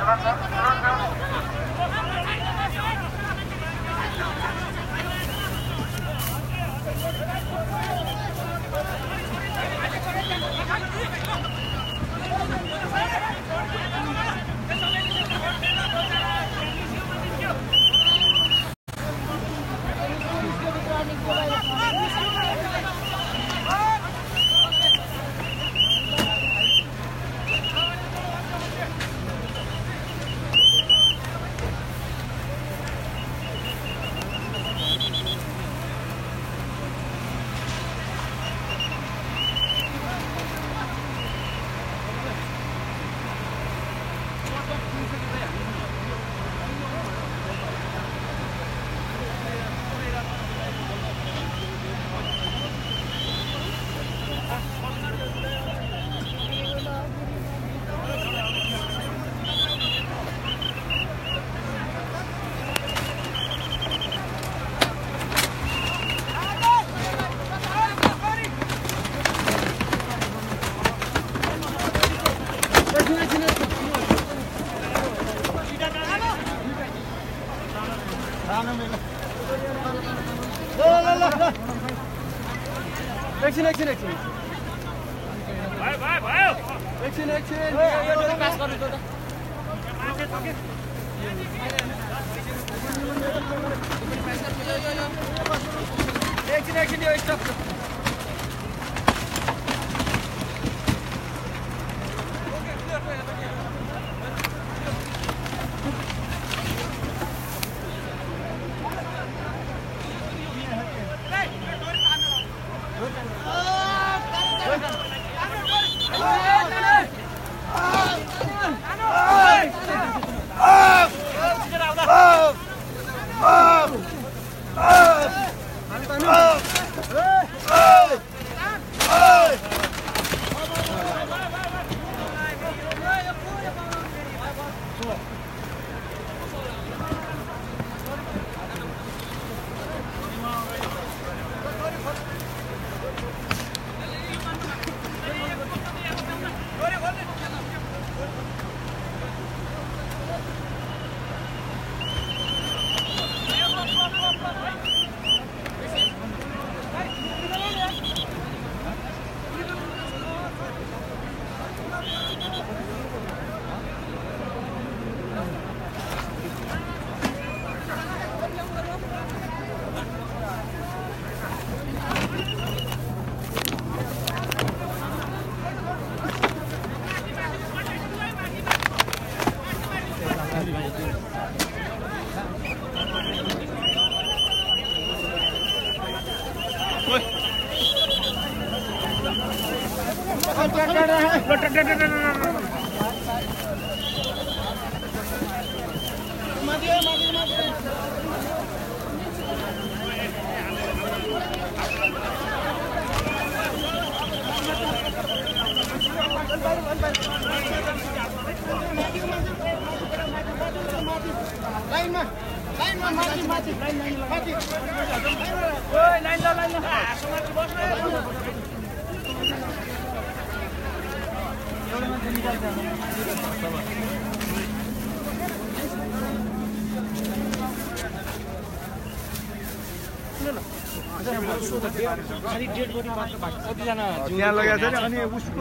त्यहाँ लगाएको छ नि अनि उसको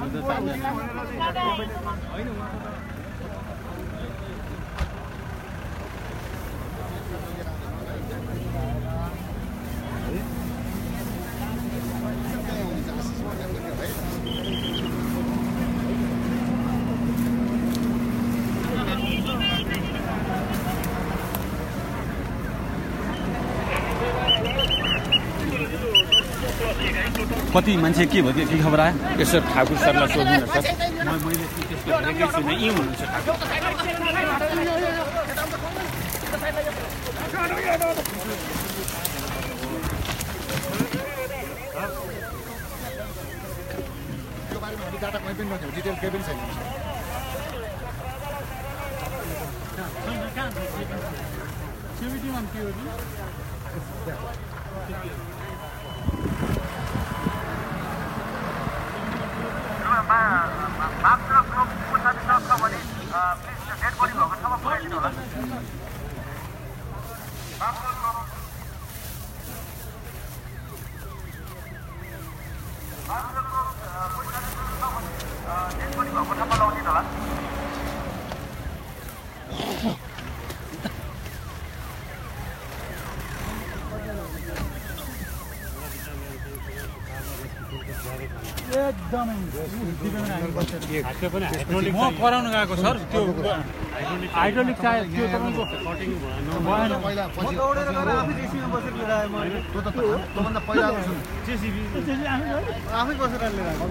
कति मान्छे के भयो के खबर आयो यसो ठाकुर सरलाई सोध्नु न सर मैले त्यसको भनेकै छुइनँ यहीँ हुनुहुन्छ ठाकुर यो बारेमा हामी डाटा कहीँ पनि नथ्यो डिटेल केही पनि छैन मात्र ग्रुप 50 सक्छ भने प्लिज डेट म कराउन गएको सर त्यो हाइड्रोलिक चाहियो त्यो तपाईँको पहिला पछि दौडेर गएर आफै जेसीबीमा बसेर लिएर आएँ मैले त्योभन्दा पहिला जेसीबी आफै बसेर लिएर आएँ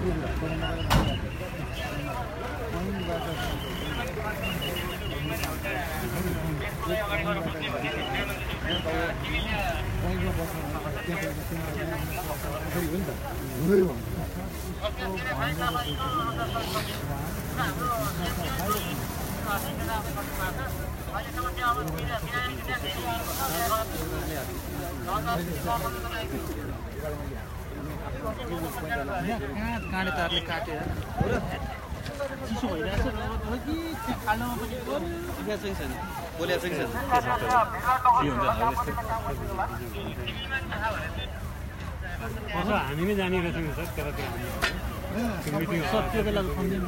काँडे तारले काटेर चिसो भइरहेछ कि खाल्डोमा पनि यहाँ चाहिँ छैन बोल्या चाहिँ छैन हामी नै जाने रहेछौँ सर त्यतातिर हामी सर त्यो बेला सम्झिनु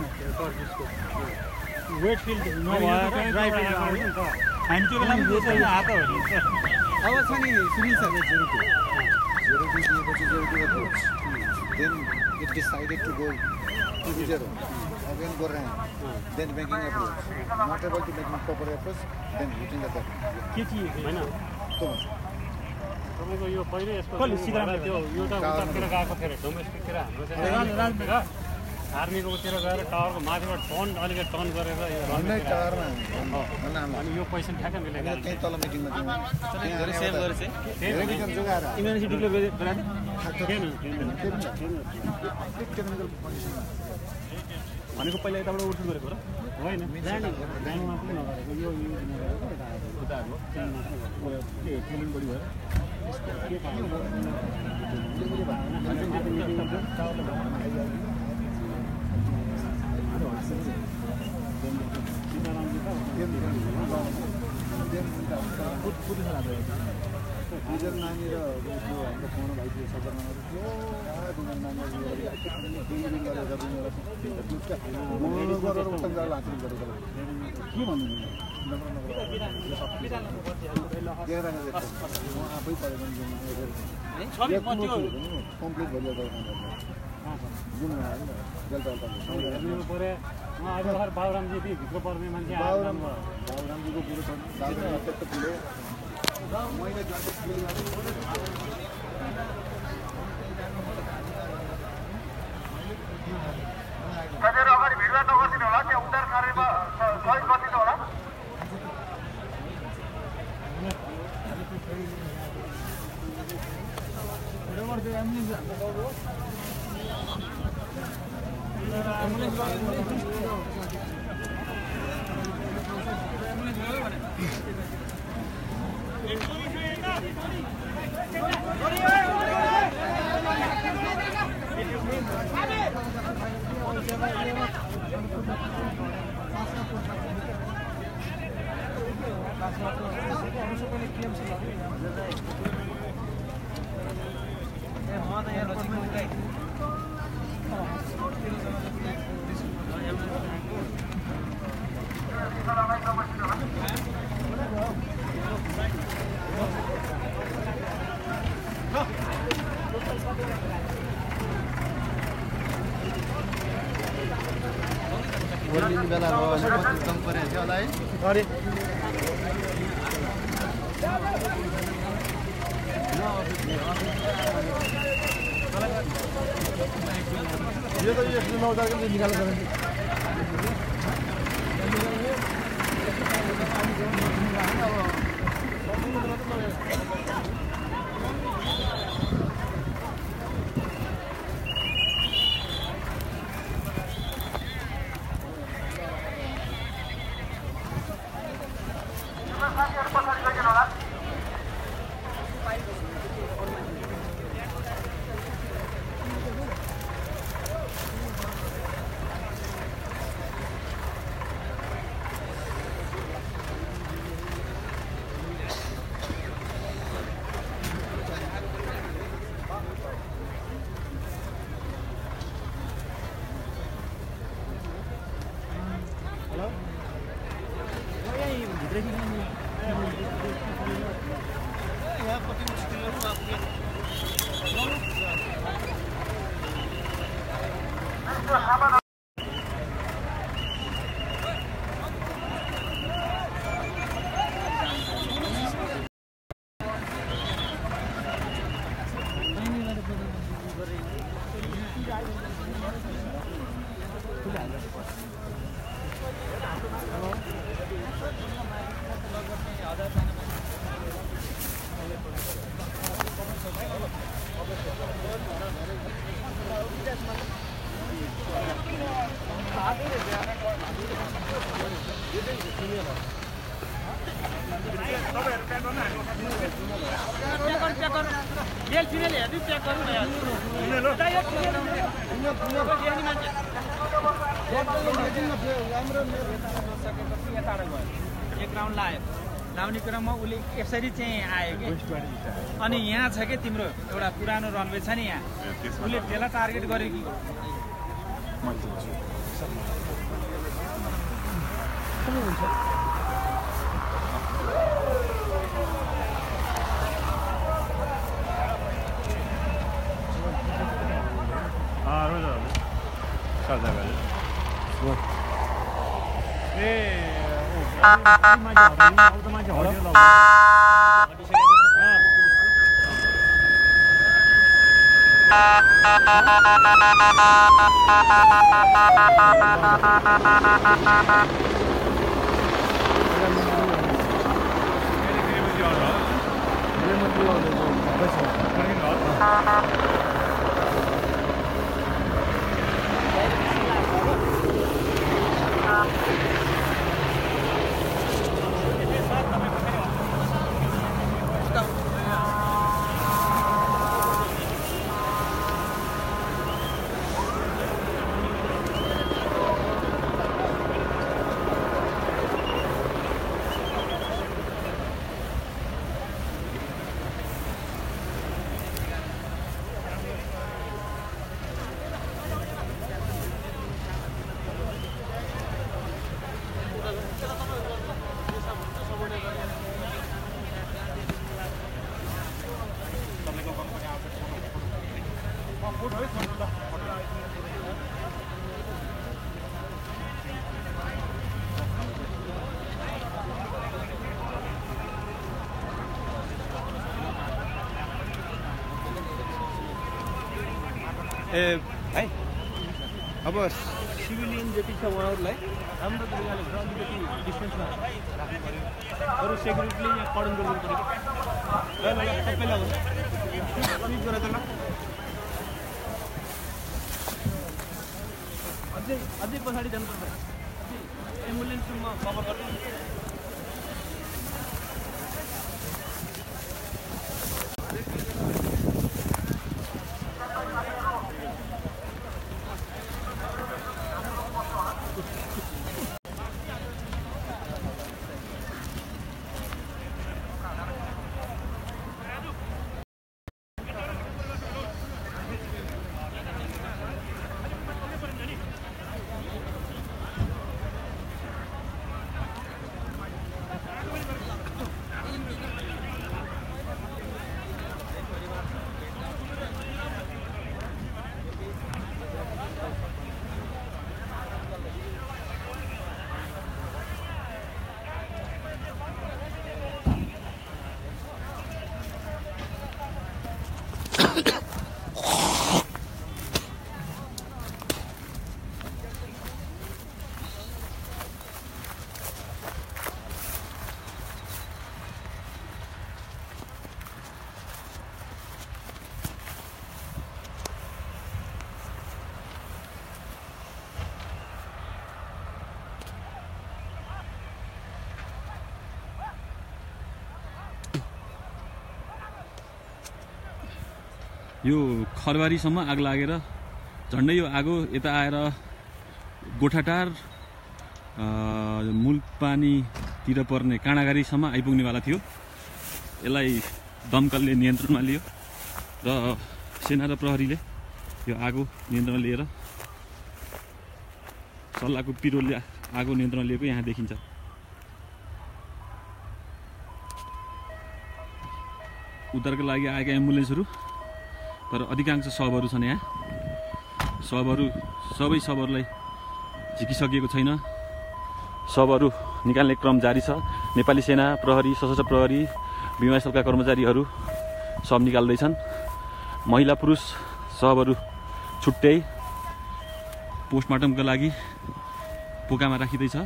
वेट फिल्ड नभएर ड्राई फिल्ड हामी त्यो बेला पनि हात हो अब छ नि सुनिल सर 0-2 दिएपछि 0-2 approach. Then it decided to go to 0. Again go round. Then making approach. Not able to make proper approach. Then hitting the ball. के थिए हैन तपाईको यो पहिले यसको त्यो एउटा उतातिर गएको थियो डोमेस्टिकतिर हाम्रो आर्मीकोतिर गएर टावरको माथिबाट अलिकति टर्न गरेर भन्नै टावरमा अनि यो पैसा ठ्याक्क मिलेको त्यही तल मिटिङमा धेरै सेभ गरेछ धेरै मिटिङ जोगाएर इमर्जेन्सी डिक्लेयर गराए भनेको पहिला यताबाट उठ्नु गरेको र होइन ल्यान्डिङमा पनि नगरेको यो उताको पेमेन्ट बढी भयो के डिजल नानी र हाम्रो पुरानो भाइ थियो सबरमानाहरू थियो डिजल नानी गरेर उत्तम जाल हासिल गरेको के भन्नु आफै परेको कम्प्लिट भइरहेको जुन परे म आज भर्खर बाबुरामजी भित्र पर्ने मान्छे बाबुरामजीको कुरो छ त्यस्तो ठुलो मैले कतिवटा अगाडि भिडभाड नगरिदिनु होला त्यहाँ उद्धार कार्यमा सहयोग गरिदिनु होला बोलिने बेला भयो भने कति कम परेको थियो होला है यो त यस्तो नौदाको निकालेर एक राउन्ड लायो लाउने क्रममा उसले यसरी चाहिँ आयो कि अनि यहाँ छ कि तिम्रो एउटा पुरानो रनवे छ नि यहाँ उसले त्यसलाई टार्गेट गर्यो कि है अब सिभिलियन जति छ उहाँहरूलाई राम्रो तरिकाले अलिकति डिस्टेन्समा राख्नु पऱ्यो अरू सेक्युरिटीले यहाँ कडन गर्नु पऱ्यो सबैलाई स्विप गरेर ल अझै पछाडि जानुपर्छ एम्बुलेन्समा कभर गर्नु यो खरबारीसम्म आग लागेर झन्डै यो आगो यता आएर गोठाटार मुलपानीतिर पर्ने काँडागारीसम्म आइपुग्नेवाला थियो। यसलाई दमकलले नियन्त्रणमा लियो र सेना र प्रहरीले यो आगो नियन्त्रणमा लिएर सल्लाहको पिरोले आगो नियन्त्रणमा लिएको यहाँ देखिन्छ। उद्धारका लागि आएका एम्बुलेन्सहरू, तर अधिकांश शवहरू छन् यहाँ। सबै शवहरूलाई झिकिसकिएको छैन। शवहरू निकाल्ने क्रम जारी छ। नेपाली सेना, प्रहरी, सशस्त्र प्रहरी, विमानस्थलका कर्मचारीहरू सब निकाल्दैछन्। महिला पुरुष शवहरू छुट्टै पोस्टमार्टमका लागि पोकामा राखिँदैछ।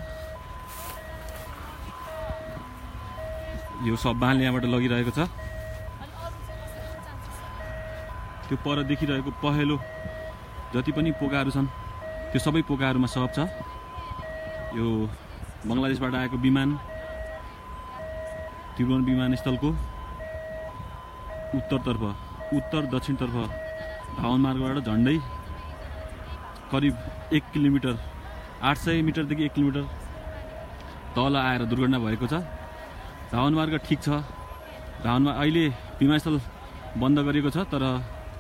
यो सब वाहनले यहाँबाट लगिरहेको छ। त्यो पर देखिरहेको पहेँलो जति पनि पोकाहरू छन् त्यो सबै पोकाहरूमा शव छ। यो बङ्गलादेशबाट आएको विमान त्रिभुवन विमानस्थलको उत्तर दक्षिणतर्फ धावन मार्गबाट झन्डै करिब 1 किलोमिटर 800 मिटरदेखि 1 किलोमिटर तल आएर दुर्घटना भएको छ। धावन मार्ग ठिक छ। धावनमा अहिले विमानस्थल बन्द गरिएको छ, तर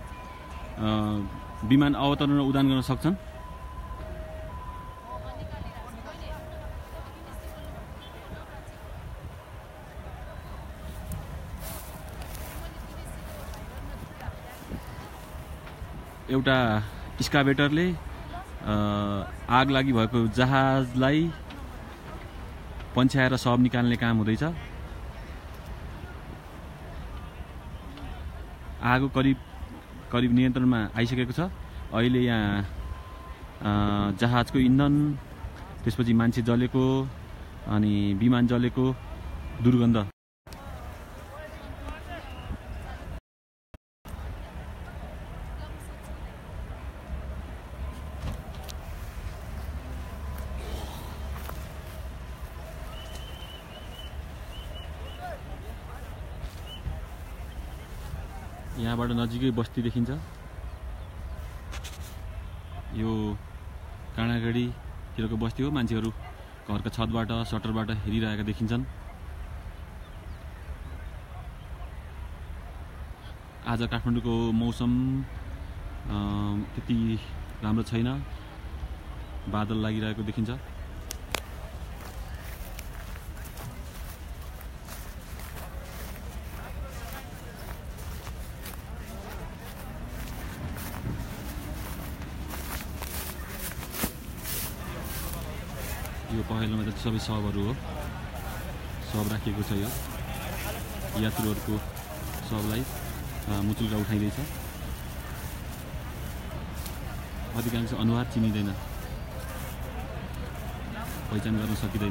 विमान अवतरण र उडान गर्न सक्छन्। एउटा स्काभेटरले आग लागि भएको जहाजलाई पन्छ्याएर शव निकाल्ने काम हुँदैछ। आगो करिब नियन्त्रणमा आइसकेको छ। अहिले यहाँ जहाजको इन्धन, त्यसपछि मान्छे जलेको अनि विमान जलेको दुर्गन्ध यहाँबाट नजिकै बस्ती देखिन्छ। यो काँडागढीतिरको बस्ती हो। मान्छेहरू घरका छतबाट सटरबाट हेरिरहेका देखिन्छन्। आज काठमाडौँको मौसम त्यति राम्रो छैन, बादल लागिरहेको देखिन्छ। यो पहेँलोमा चाहिँ सबै शवहरू हो। शव राखिएको छ। यो यात्रुहरूको शवलाई मुचुल्का उठाइँदैछ। अधिकांश अनुहार चिनिँदैन, पहिचान गर्न सकिँदैन।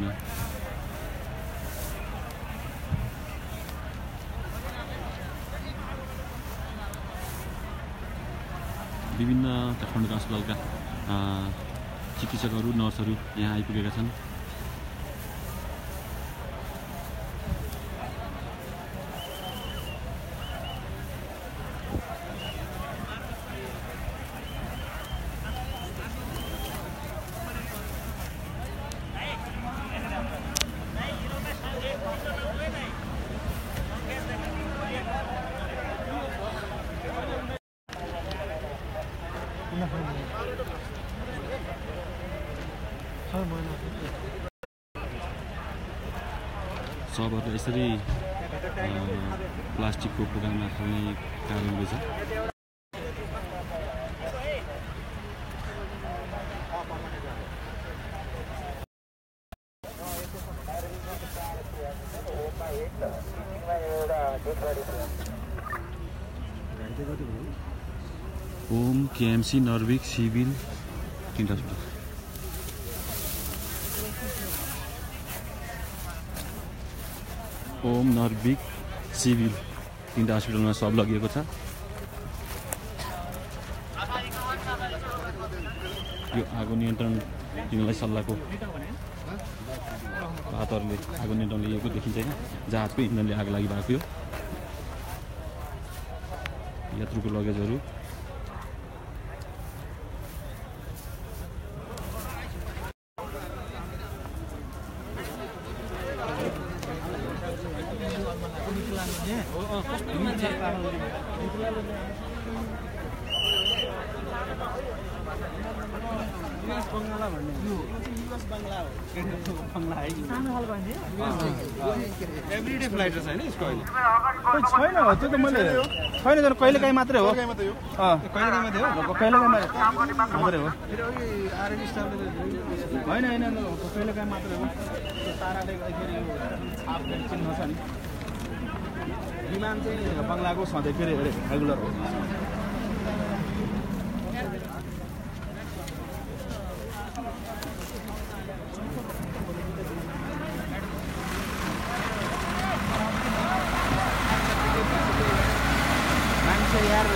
विभिन्न काठमाडौँका अस्पतालका चिकित्सकहरू, नर्सहरू यहाँ आइपुगेका छन्। शवहरू यसरी प्लास्टिकको पोकामा खाल्ने कारण हुँदैछ। ओम केएमसी नर्भिक सिभिल तीन हस्पिटल। ओम नर्भिक सिभिल तीनटा हस्पिटलमा सब लगिएको छ। यो आगो नियन्त्रण दिनलाई सल्लाहको पातहरूले आगो नियन्त्रण लिएको देखिन्छ। जहाजको इन्धनले आग लागि भएको यो यात्रुको लगेजहरू बङ्गला हो बङ्गला है सानो खालको होइन एभ्रिडे फ्लाइट रहेछ होइन यसको अहिले छैन हो त्यो त मैले छैन जन कहिलेकाहीँ मात्रै हो कहिलेकाहीँ मात्रै हो कहिलेकाहीँ मात्रै हो फेरि अघि आरएन स्टाफले होइन कहिलेकाहीँ मात्रै हो त्यो ताराले फेरि यो छाप चिन्ह छ नि विमान चाहिँ बङ्गलाको सधैँ फेरि रेगुलर हो मान्छे यार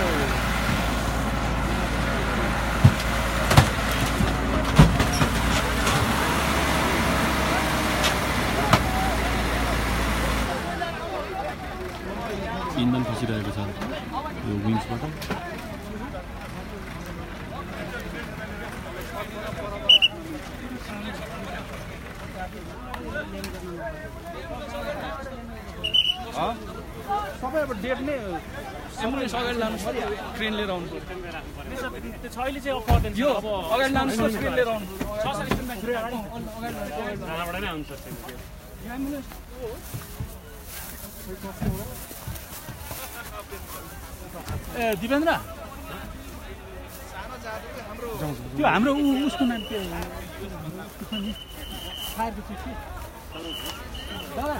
इन्धन खसिरहेको छ यो विङ्सबाट सबै अब डेट नै एम्बुलेन्स अगाडि लानु ट्रेन लिएर आउनु त्यो छैले चाहिँ पर्दैन यो अगाडि लानु ट्रेन लिएर आउनु ए दिपेन्द्र त्यो हाम्रो उसको नाम के फायरको चिज कि दादा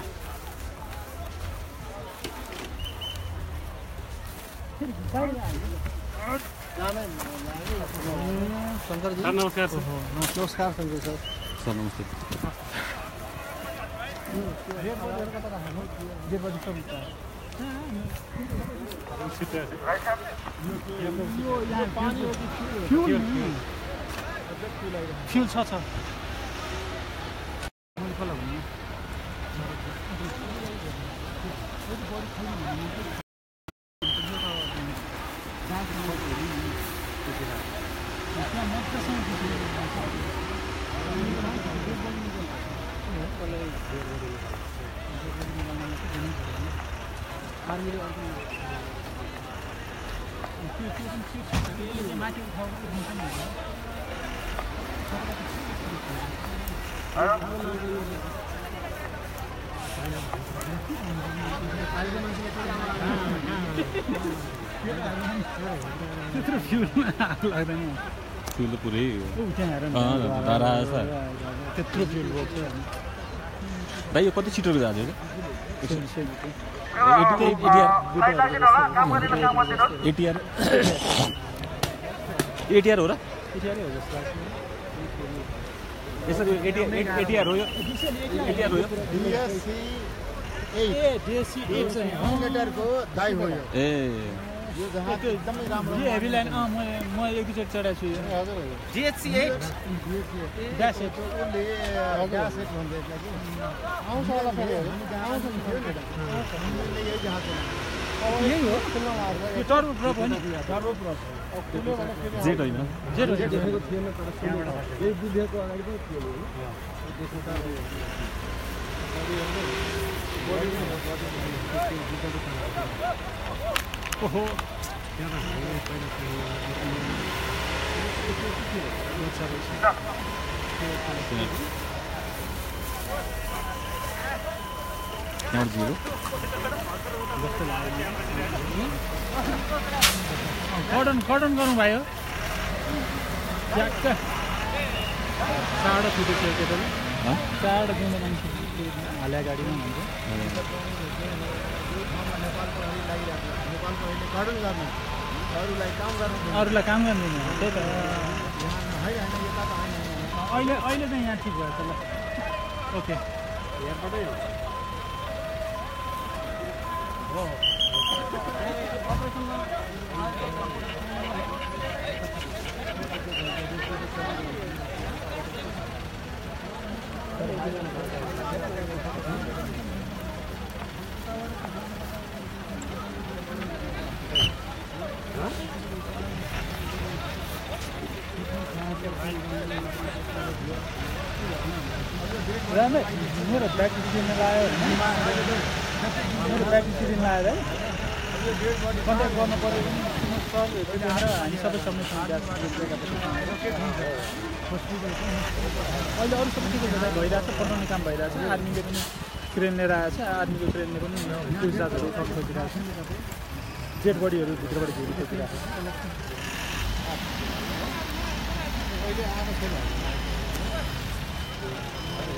नमस्कार नमस्कार सर सर नमस्ते फ्युल छ त्यत्रो फ्युलमा आगो लाग्दैन फ्युल त पुरै त्यहाँ हेर धारा छ त्यत्रो फ्युल बोक्छ दाइ यो कति सिटरको जहाज हो एटिआर हो र यसरी एटिआर हो यो एटिआर हो यो को दाइ हो यो ए यो जहाज एकदमै राम्रो यो हेभी लाइन म एक दुईचोटि चढाएको छु यो हजुर GHC-8 ड्यास 8 उसले ग्यास सेट भन्दै थियो कि आउँछ होला फेरि आउँछ नि फेरि यही जहाज हो यही हो यो टर्बो प्रप हो नि टर्बो प्रप जेट होइन जेट हो देखेको थिएन तर सुनेको यही बुझेको अगाडि पनि थियो ओहो कर्डन गर्नु भयो ट्याक्क चाँडो छुटेको केटाले चाँडो दिनु मान्छे हाल्या गाडीमा भन्छ अरूलाई काम गर्दैन त्यही त अहिले चाहिँ यहाँ ठिक भयो त ल ओके राम्रै मेरो प्र्याक्टिस दिन लगायो मेरो प्र्याक्टिस दिन लगाएर है कन्ट्याक्ट गर्नु पऱ्यो भने सर हामी सबै सबैसँग अहिले अरू सबै ठिकै छ भइरहेछ पठाउने काम भइरहेछ आर्मीले पनि क्रेन लिएर आएछ आर्मीको क्रेनले पनि पुलिसजाजहरू खोजिरहेको छ डेड बडीहरू भित्रबाट झिरी खोजिरहेको छ अहिले आएको छैन